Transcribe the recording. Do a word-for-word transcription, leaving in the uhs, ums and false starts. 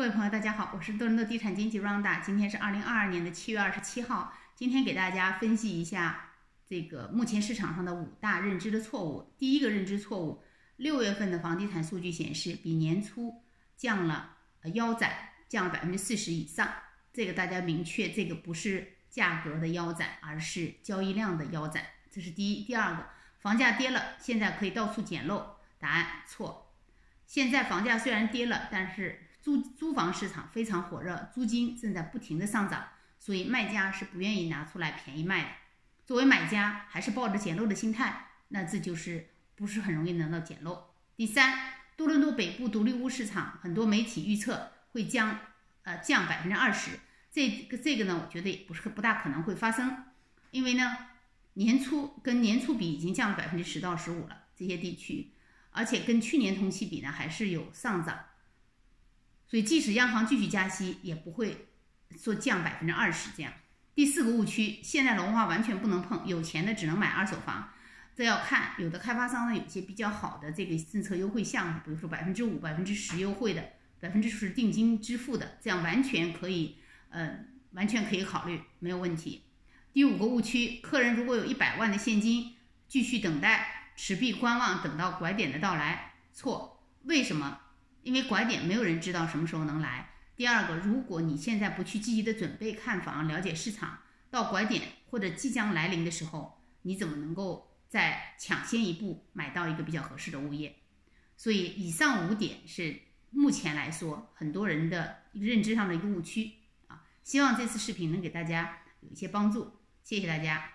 各位朋友，大家好，我是多伦多地产经纪 Ronda， 今天是二零二二年的七月二十七号。今天给大家分析一下这个目前市场上的五大认知的错误。第一个认知错误，六月份的房地产数据显示比年初降了呃腰斩，降了百分之四十以上。这个大家明确，这个不是价格的腰斩，而是交易量的腰斩，这是第一。第二个，房价跌了，现在可以到处捡漏，答案错。现在房价虽然跌了，但是租租房市场非常火热，租金正在不停的上涨，所以卖家是不愿意拿出来便宜卖的。作为买家，还是抱着捡漏的心态，那这就是不是很容易能到捡漏。第三，多伦多北部独立屋市场，很多媒体预测会将呃降百分之二十，这个这个呢，我觉得也不是不大可能会发生，因为呢年初跟年初比已经降了百分之十到十五了，这些地区。而且跟去年同期比呢，还是有上涨，所以即使央行继续加息，也不会说降百分之二十这样。第四个误区，现在楼花完全不能碰，有钱的只能买二手房，这要看有的开发商呢，有些比较好的这个政策优惠项目，比如说百分之五、百分之十优惠的，百分之十定金支付的，这样完全可以，呃，完全可以考虑，没有问题。第五个误区，客人如果有一百万的现金，继续等待。持币观望，等到拐点的到来，错。为什么？因为拐点没有人知道什么时候能来。第二个，如果你现在不去积极的准备看房、了解市场，到拐点或者即将来临的时候，你怎么能够再抢先一步买到一个比较合适的物业？所以以上五点是目前来说很多人的认知上的一个误区啊。希望这次视频能给大家有一些帮助，谢谢大家。